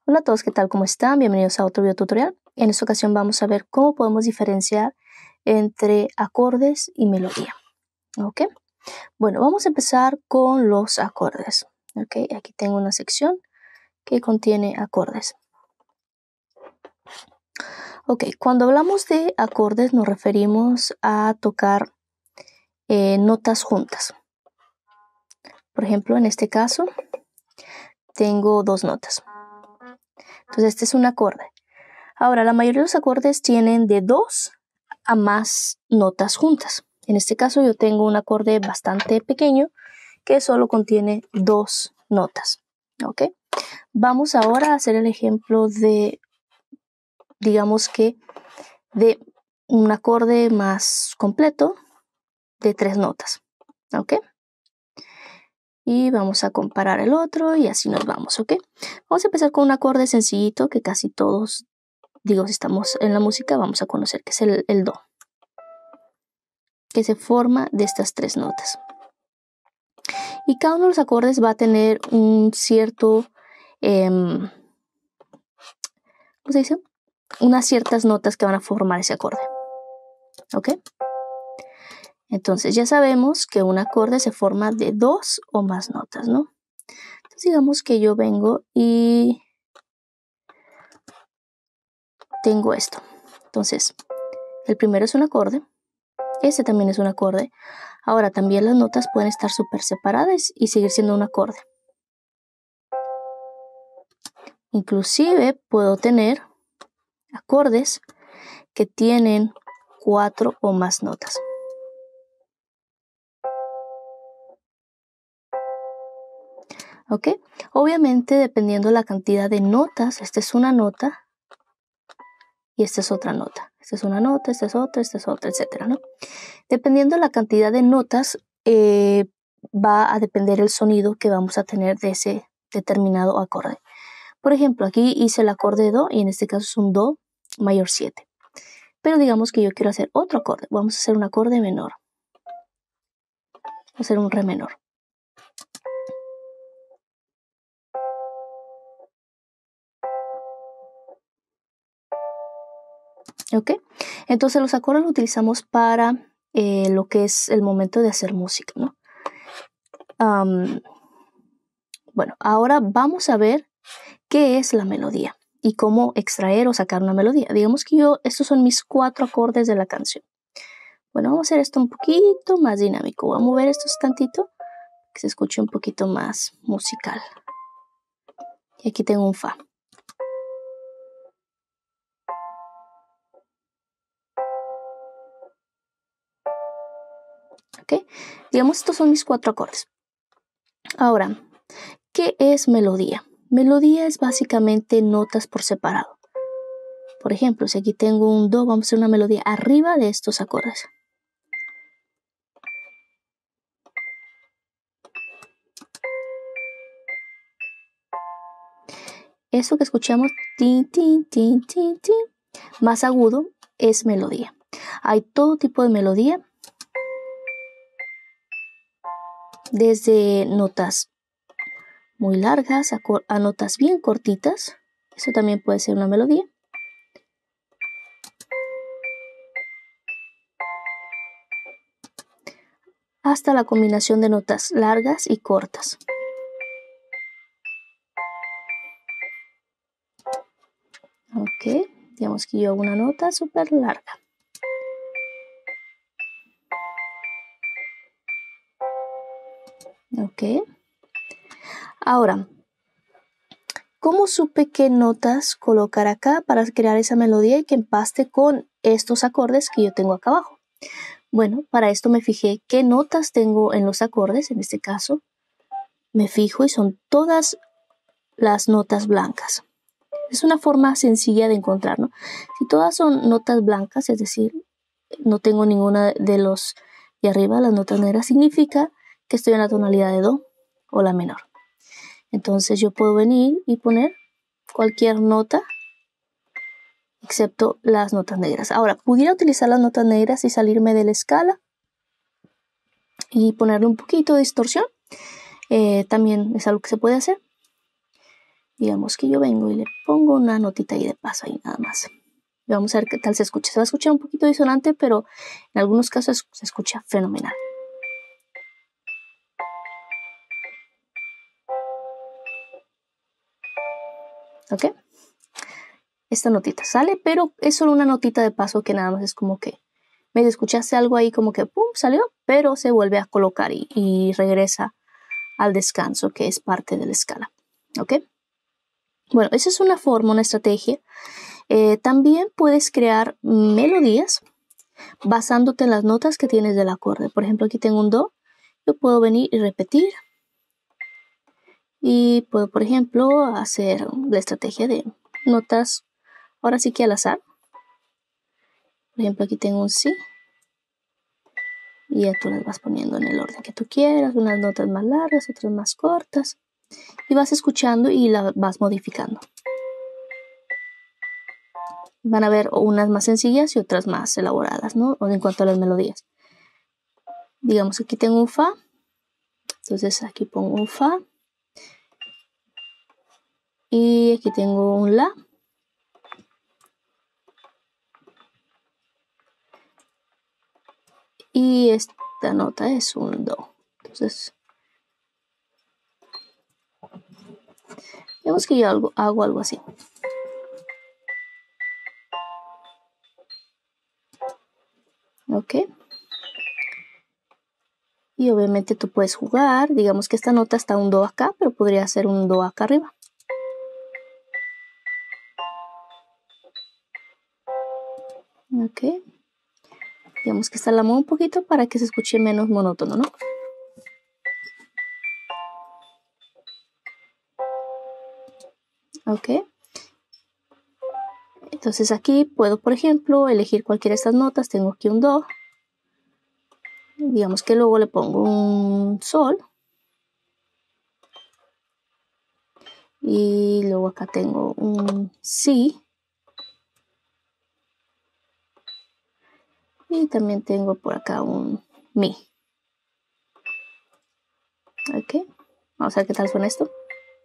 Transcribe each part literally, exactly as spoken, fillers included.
Hola a todos, ¿qué tal? ¿Cómo están? Bienvenidos a otro video tutorial. En esta ocasión vamos a ver cómo podemos diferenciar entre acordes y melodía. ¿Ok? Bueno, vamos a empezar con los acordes. ¿Ok? Aquí tengo una sección que contiene acordes. Ok, cuando hablamos de acordes nos referimos a tocar eh, notas juntas. Por ejemplo, en este caso tengo dos notas. Entonces este es un acorde. Ahora, la mayoría de los acordes tienen de dos a más notas juntas. En este caso yo tengo un acorde bastante pequeño que solo contiene dos notas. ¿Ok? Vamos ahora a hacer el ejemplo de, digamos que, de un acorde más completo de tres notas. ¿Ok? Y vamos a comparar el otro y así nos vamos. ¿Ok? Vamos a empezar con un acorde sencillito que casi todos, digo, si estamos en la música, vamos a conocer, que es el, el Do, que se forma de estas tres notas. Y cada uno de los acordes va a tener un cierto, eh, ¿cómo se dice? Unas ciertas notas que van a formar ese acorde. ¿Ok? Entonces ya sabemos que un acorde se forma de dos o más notas, ¿no? Entonces digamos que yo vengo y tengo esto. Entonces, el primero es un acorde. Este también es un acorde. Ahora también las notas pueden estar súper separadas y seguir siendo un acorde. Inclusive puedo tener acordes que tienen cuatro o más notas. ¿Ok? Obviamente, dependiendo de la cantidad de notas, esta es una nota y esta es otra nota. Esta es una nota, esta es otra, esta es otra, etcétera, ¿no? Dependiendo de la cantidad de notas, eh, va a depender el sonido que vamos a tener de ese determinado acorde. Por ejemplo, aquí hice el acorde Do y en este caso es un Do mayor siete. Pero digamos que yo quiero hacer otro acorde. Vamos a hacer un acorde menor. Vamos a hacer un Re menor. ¿Ok? Entonces los acordes los utilizamos para eh, lo que es el momento de hacer música, ¿no? Um, bueno, ahora vamos a ver qué es la melodía y cómo extraer o sacar una melodía. Digamos que yo, estos son mis cuatro acordes de la canción. Bueno, vamos a hacer esto un poquito más dinámico. Voy a mover estos tantito, que se escuche un poquito más musical. Y aquí tengo un Fa. ¿Ok? Digamos, estos son mis cuatro acordes. Ahora, ¿qué es melodía? Melodía es básicamente notas por separado. Por ejemplo, si aquí tengo un Do, vamos a hacer una melodía arriba de estos acordes. Eso que escuchamos, tin, tin, tin, tin, tin, más agudo, es melodía. Hay todo tipo de melodía, desde notas muy largas a, a notas bien cortitas. Eso también puede ser una melodía. Hasta la combinación de notas largas y cortas. Ok, digamos que yo hago una nota súper larga. Ok. Ahora, ¿cómo supe qué notas colocar acá para crear esa melodía y que empaste con estos acordes que yo tengo acá abajo? Bueno, para esto me fijé qué notas tengo en los acordes. En este caso, me fijo y son todas las notas blancas. Es una forma sencilla de encontrar, ¿no? Si todas son notas blancas, es decir, no tengo ninguna de los de arriba, las notas negras, significa que estoy en la tonalidad de Do o la menor. Entonces yo puedo venir y poner cualquier nota excepto las notas negras. Ahora, pudiera utilizar las notas negras y salirme de la escala y ponerle un poquito de distorsión. Eh, también es algo que se puede hacer. Digamos que yo vengo y le pongo una notita ahí de paso ahí nada más. Y vamos a ver qué tal se escucha. Se va a escuchar un poquito disonante, pero en algunos casos se escucha fenomenal. ¿Ok? Esta notita sale, pero es solo una notita de paso que nada más es como que medio escuchaste algo ahí como que pum, salió, pero se vuelve a colocar y, y regresa al descanso, que es parte de la escala. ¿Ok? Bueno, esa es una forma, una estrategia. Eh, también puedes crear melodías basándote en las notas que tienes del acorde. Por ejemplo, aquí tengo un do. Yo puedo venir y repetir. Y puedo, por ejemplo, hacer la estrategia de notas, ahora sí que al azar. Por ejemplo, aquí tengo un si. Y ya tú las vas poniendo en el orden que tú quieras. Unas notas más largas, otras más cortas. Y vas escuchando y la vas modificando. Van a haber unas más sencillas y otras más elaboradas, ¿no? En cuanto a las melodías. Digamos, aquí tengo un fa. Entonces aquí pongo un fa. Y aquí tengo un la. Y esta nota es un do. Entonces, digamos que yo hago, hago algo así. Ok. Y obviamente tú puedes jugar. Digamos que esta nota está un do acá, pero podría ser un do acá arriba. Ok. Digamos que esta la muevo un poquito para que se escuche menos monótono, ¿no? Ok. Entonces aquí puedo, por ejemplo, elegir cualquiera de estas notas. Tengo aquí un do. Digamos que luego le pongo un sol. Y luego acá tengo un si. Y también tengo por acá un mi. Ok. Vamos a ver qué tal suena esto.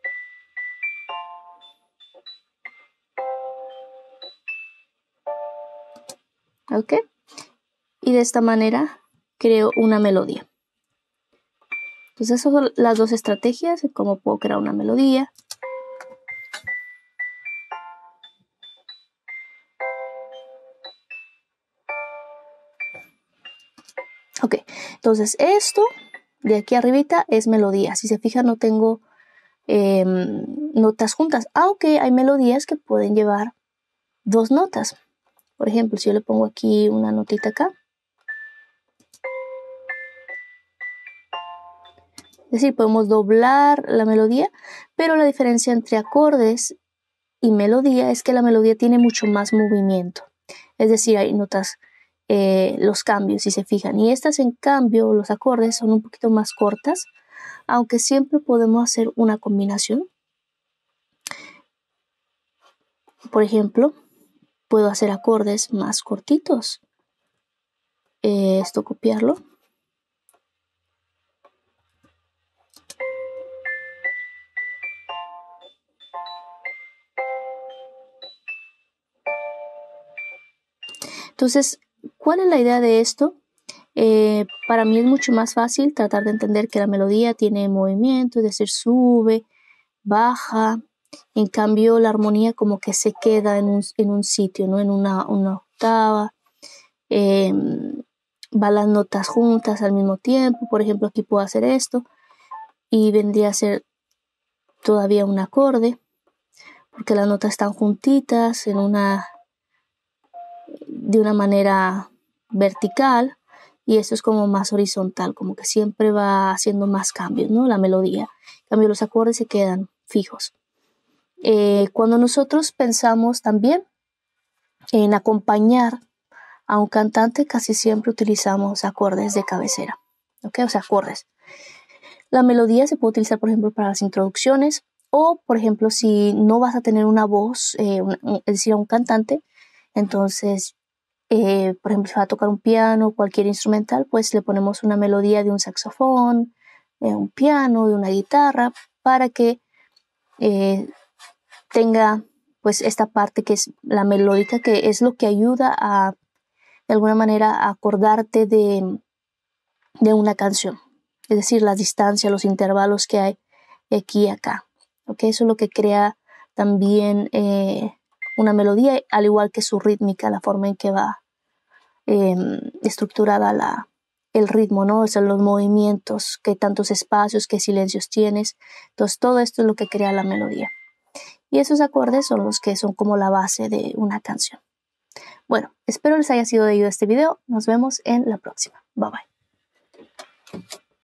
Ok. Y de esta manera creo una melodía. Entonces esas son las dos estrategias de cómo puedo crear una melodía. Ok, entonces esto de aquí arribita es melodía. Si se fijan no tengo eh, notas juntas, aunque hay melodías que pueden llevar dos notas. Por ejemplo, si yo le pongo aquí una notita acá. Es decir, podemos doblar la melodía, pero la diferencia entre acordes y melodía es que la melodía tiene mucho más movimiento. Es decir, hay notas, eh, los cambios, si se fijan. Y estas, en cambio, los acordes son un poquito más cortas, aunque siempre podemos hacer una combinación. Por ejemplo, puedo hacer acordes más cortitos. Eh, esto copiarlo. Entonces, ¿cuál es la idea de esto? Eh, para mí es mucho más fácil tratar de entender que la melodía tiene movimiento, es decir, sube, baja. En cambio, la armonía como que se queda en un, en un sitio, ¿no? En una, una octava. Eh, van las notas juntas al mismo tiempo. Por ejemplo, aquí puedo hacer esto y vendría a ser todavía un acorde, porque las notas están juntitas en una, de una manera vertical, y esto es como más horizontal, como que siempre va haciendo más cambios, ¿no? La melodía. En cambio, los acordes se quedan fijos. Eh, cuando nosotros pensamos también en acompañar a un cantante, casi siempre utilizamos acordes de cabecera, ¿ok? O sea, acordes. La melodía se puede utilizar, por ejemplo, para las introducciones, o, por ejemplo, si no vas a tener una voz, eh, una, es decir, a un cantante, entonces, eh, por ejemplo, si va a tocar un piano, cualquier instrumental, pues le ponemos una melodía de un saxofón, de un piano, de una guitarra, para que eh, tenga pues esta parte que es la melódica, que es lo que ayuda a, de alguna manera, a acordarte de, de una canción. Es decir, las distancias, los intervalos que hay aquí y acá. ¿Okay? Eso es lo que crea también eh, una melodía, al igual que su rítmica, la forma en que va eh, estructurada la, el ritmo, ¿no? O sea, los movimientos, qué tantos espacios, qué silencios tienes. Entonces, todo esto es lo que crea la melodía. Y esos acordes son los que son como la base de una canción. Bueno, espero les haya sido de ayuda este video. Nos vemos en la próxima. Bye bye.